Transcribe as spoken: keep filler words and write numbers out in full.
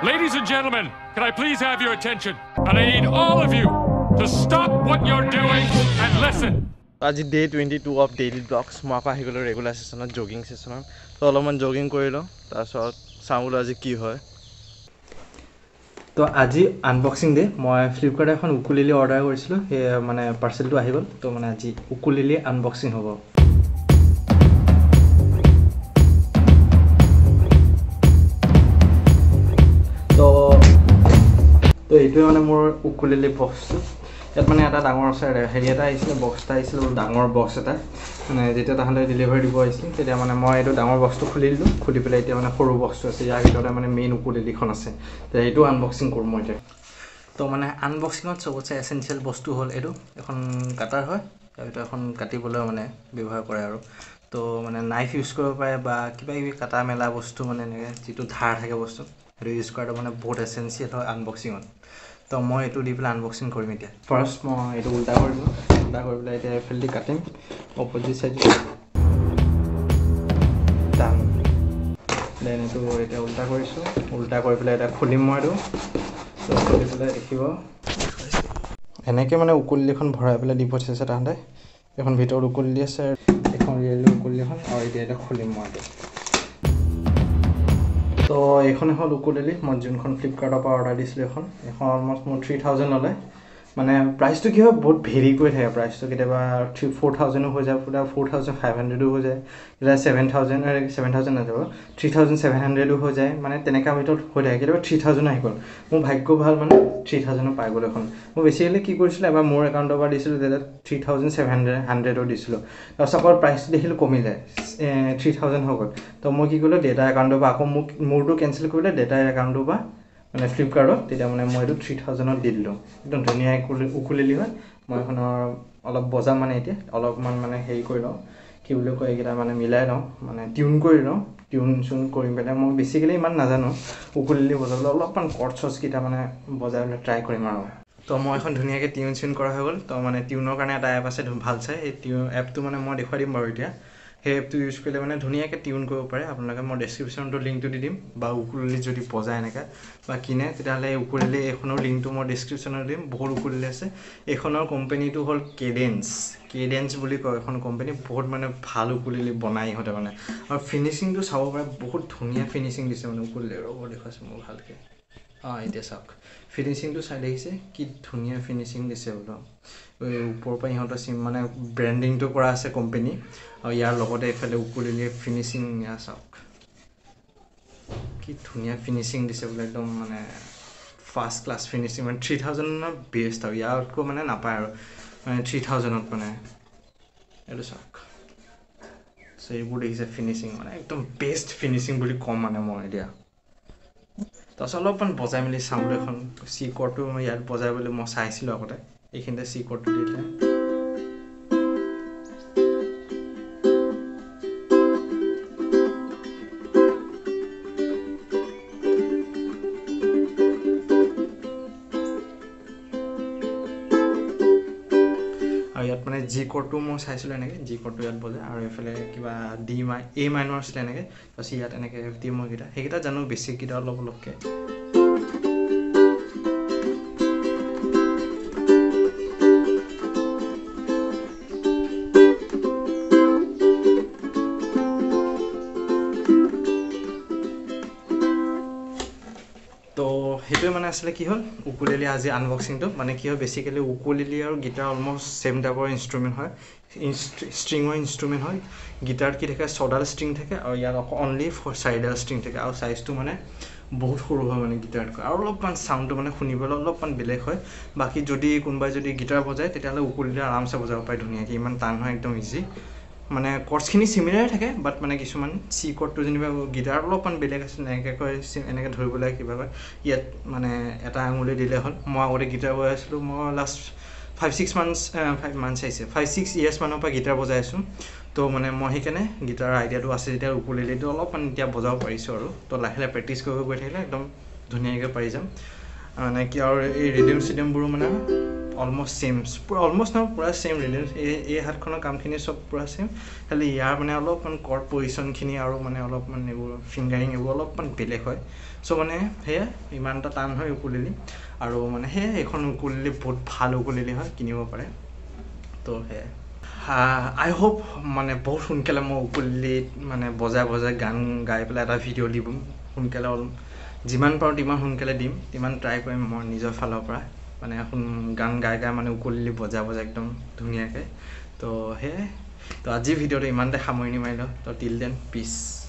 Ladies and gentlemen, can I please have your attention? And I need all of you to stop what you're doing and listen. আজি day twenty-two of daily vlogs মই আকৌ আহি গ'লো regular সেশনত jogging সেশনত তো অলপমান jogging কৰিলো তাৰপিছত চামুলো আজি কি হয় তো আজি আনবক্সিং ডে মই ফ্লিপকাৰ্ট এখন উকুলেলে অৰ্ডাৰ কৰিছিলো হে মানে পাৰ্সেলটো আহি গ'ল তো মানে আজি উকুলেলে আনবক্সিং হ'ব তো তো এইটো মানে মোৰ উকুলেলে বক্সটো ইয়াত মানে এটা ডাঙৰ আছে হেৰি এটা আহিছিল বক্স এটা আহিছিল ডাঙৰ বক্স এটা মানে যেতিয়া তাহলে ডেলিভাৰী দিব আহিছিল তেতিয়া মানে মই এইটো ডাঙৰ বক্সটো খুলি দিলো খুলি পেলাই এতিয়া মানে সৰু বক্সটো আছে ইয়াৰ ভিতৰতে মানে মেইন উকুলেলিখন আছে তো এইটো আনবক্সিং কৰিম মই এতিয়া তো মানে আনবক্সিঙত সবতছে এসেনশিয়াল বস্তু হ'ল এইটো এখন কাটাৰ হয় এইটো এখন কাটিবলৈ মানে ব্যৱহাৰ কৰে আৰু তো মানে নাইফ ইউজ কৰিব পাৰে বা কিবা কিবি কাটা মেলা বস্তু মানে এনেকৈ যিটো ধাৰ থাকে বস্তু সেইটো ইউজ কৰাটো মানে বহুত এসেনশিয়াল হয় আনবক্সিঙত তো মই এটো দি পেলাই আনবক্সিং কৰিম এতিয়া ফাৰ্স্ট মই এটো উল্টা কৰিম উল্টা কৰি পেলাই এতিয়া ফিল্ডি কাটিম অপজিট সাইড ডান দেন এটো এতিয়া উল্টা কৰিছো উল্টা কৰি পেলাই এটা খুলিম মই এটো তো খুলি পেলাই দেখিব এনেকৈ মানে উকুলেলিখন ভৰাই পেলাই দি পঠিয়াইছে তাহতে এখন ভিতৰত উকুলেলি আছে এখন ৰিয়েল উকুলেলিখন আৰু এতিয়া এটা খুলিম মই তো এখন এখন উকুলেলি মই যোনখন ফ্লিপকাৰ্টৰ পৰা অৰ্ডাৰ দিছিলো এখন এখন অলমোষ্ট মোৰ three thousand ললে মানে প্ৰাইসটো কি হয় বহুত ভেৰি কৰি থাকে প্ৰাইসটো কেতিয়াবা four thousand হৈ যায় পুৰা four thousand five hundred হৈ যায় এটা seven thousand seven thousand না যাব three thousand seven hundred হৈ যায় মানে তেনেকা ভিতৰত হৈ থাকে কেতিয়াবা three thousand আহি গ'ল মোৰ ভাগ্য ভাল মানে three thousand পাই গ'ল এখন মই বেছিলি কি কৰিছিল এবাৰ মোৰ একাউণ্টৰ পৰা দিছিলো তেতিয়া three thousand seven hundred ও দিছিলো আৰু সাপৰ প্ৰাইস দেখিলো কমি যায় three thousand হৈ গ'ল তো মই কি কৰিলো ডেটা একাউণ্টৰ পৰা আকৌ মোক মোৰটো কেনসেল কৰিলে ডেটা একাউণ্টৰ পৰা মানে ফ্লিপকাৰ্টত তেতিয়া মানে মই এটো three thousand ত দি দিলো একদম ধুনীয়া উকুলেলি হয় মই এখনৰ অলপ বজা মানে এতিয়া অলপমান মানে হেৰি কৰি লওঁ কি বুলি কয় একেটা মানে মিলাই লওঁ মানে টিউন কৰি লওঁ টিউন চুন কৰি পেলাই মই বেছিকলি ইমান নাজানো উকুলেলি বজাবলৈ অলপমান কৰ্ডছ কিটা মানে বজাবলৈ ট্ৰাই কৰিম আৰু তো মই এখন ধুনীয়াকৈ টিউন চুন কৰা হৈ গ'ল তো মানে টিউনৰ কাৰণে এটা এপ আছে ভাল চাই এই টিউন এপটো মানে মই দেখুৱাই দিম বাৰু এতিয়া সেই এপটো ইউজ কৰিলে মানে ধুনীয়াকৈ টিউন কৰিব পাৰে আপোনালোকে মই ডেছক্ৰিপশ্যনটো লিংকটো দি দিম বা উকুলেলি যদি বজায় এনেকৈ বা কিনে তেতিয়াহ'লে উকুলেলি এখনৰ লিংকটো মই ডেছক্ৰিপশ্যনত দিম বহুত উকুলেলি আছে এইখনৰ কোম্পানীটো হ'ল কেডেন্স কেডেন্স বুলি কয় এখন কোম্পানী বহুত মানে ভাল উকুলেলি বনাই ইহঁতে মানে আৰু ফিনিচিংটো চাব পাৰে বহুত ধুনীয়া ফিনিচিং দিছে মানে উকুলেলি ৰ'ব দেখুৱাইছোঁ মই ভালকৈ অঁ এতিয়া চাওক ফিনিচিংটো চাই দেখিছে কি ধুনীয়া ফিনিচিং দিছে বোলো ওপৰৰ পৰা ইহঁতৰ চিম মানে ব্ৰেণ্ডিংটো কৰা আছে কোম্পানী আৰু ইয়াৰ লগতে এফালে উকুলেলি ফিনিচিং ইয়া চাওক কি ধুনীয়া ফিনিচিং দিছে বোলে একদম মানে ফাৰ্ষ্ট ক্লাছ ফিনিচিং মানে three thousand ৰ বেষ্ট আৰু ইয়াতকৈ মানে নাপায় আৰু মানে three thousand ত মানে এইটো চাওক সো এইবোৰ দেখিছে ফিনিচিং মানে একদম বেষ্ট ফিনিচিং বুলি কম মানে মই এতিয়া তাৰপিছত অলপমান বজাই মেলি চাউণ্ড এখন চি কৰ্ডটো মই ইয়াত বজাই বুলি মই চাইছিলোঁ আগতে এইখিনিতে চি কৰ্ডটো দিলে আৰু ইয়াত মানে জি কৰ্ডটো মই চাইছিলোঁ এনেকৈ জি কৰ্ডটো ইয়াত বজায় আৰু এইফালে কিবা ডি মাই এ মাইনৰ আছিলে এনেকৈ তাৰপিছত ইয়াত এনেকৈ এফ ডি মইকেইটা সেইকেইটা জানো বেছিককেইটা অলপ অলপকৈ তো সেইটোৱে মানে আসলে কি হ'ল উকুলেলি আজি আনবক্সিংটো মানে কি হয় বেছিকলি উকুলেলি আৰু গিটাৰ অলমোষ্ট সেম টাইপৰ ইনষ্ট্ৰুমেণ্ট হয় ষ্ট্ৰিঙৰ ইনষ্ট্ৰুমেণ্ট হয় গিটাৰত কি থাকে ছডাল ষ্ট্ৰিং থাকে আৰু ইয়াত অনলি চাৰিডাল ষ্ট্ৰিং থাকে আৰু চাইজটো মানে বহুত সৰু হয় মানে গিটাৰতকৈ আৰু অলপমান চাউণ্ডটো মানে শুনিবলৈ অলপমান বেলেগ হয় বাকী যদি কোনোবাই যদি গিটাৰ বজায় তেতিয়াহ'লে উকুলেলি আৰামছে বজাব পাৰে ধুনীয়াকৈ ইমান টান হয় একদম ইজি মানে কৰ্ডছখিনি সিমিলাৰ থাকে বাট মানে কিছুমান চি কৰ্ডটো যেনিবা গিটাৰ অলপমান বেলেগ আছে এনেকৈ কয় এনেকৈ ধৰিবলৈ কিবা কয় ইয়াত মানে এটা আঙুলি দিলে হ'ল মই আগতে গিটাৰ বজাই আছিলোঁ মই last five six months five months আহিছে ফাইভ ছিক্স ইয়েৰ্ছ মানৰ পৰা গিটাৰ বজাই আছোঁ তো মানে মই সেইকাৰণে গিটাৰৰ আইডিয়াটো আছে যেতিয়া উকুলেলিটো অলপমান এতিয়া বজাব পাৰিছোঁ আৰু তো লাহে লাহে প্ৰেক্টিছ কৰিব গৈ থাকিলে একদম ধুনীয়াকৈ পাৰি যাম মানে কি আৰু এই ৰিডিম চিডিমবোৰো মানে অলমষ্ট ছেম পূৰা অলমষ্ট নহয় পূৰা ছেম ৰিলেঞ্চ এই এই হাতখনৰ কামখিনি চব পূৰা ছেম খালি ইয়াৰ মানে অলপমান কৰ্ড পজিশ্যনখিনি আৰু মানে অলপমান এইবোৰ ফিংগাৰিং এইবোৰ অলপমান বেলেগ হয় চ' মানে সেয়া ইমান এটা টান হয় উকুলেলি আৰু মানে সেয়া এইখন উকুলেলি বহুত ভাল উকুলেলি হয় কিনিব পাৰে তো সেয়াই আই হোপ মানে বহুত সোনকালে মই উকুলেলিত মানে বজাই বজাই গান গাই পেলাই এটা ভিডিঅ' দিম সোনকালে অলপ যিমান পাৰোঁ তিমান সোনকালে দিম তিমান ট্ৰাই কৰিম মই নিজৰ ফালৰ পৰা মানে এখন গান গাই গাই মানে উকুলেলি বজাই বজাই একদম ধুনীয়াকৈ তো সেয়াই তো আজিৰ ভিডিঅ'টো ইমানতে সামৰণি মাৰিলোঁ তো টিল দেন পিছ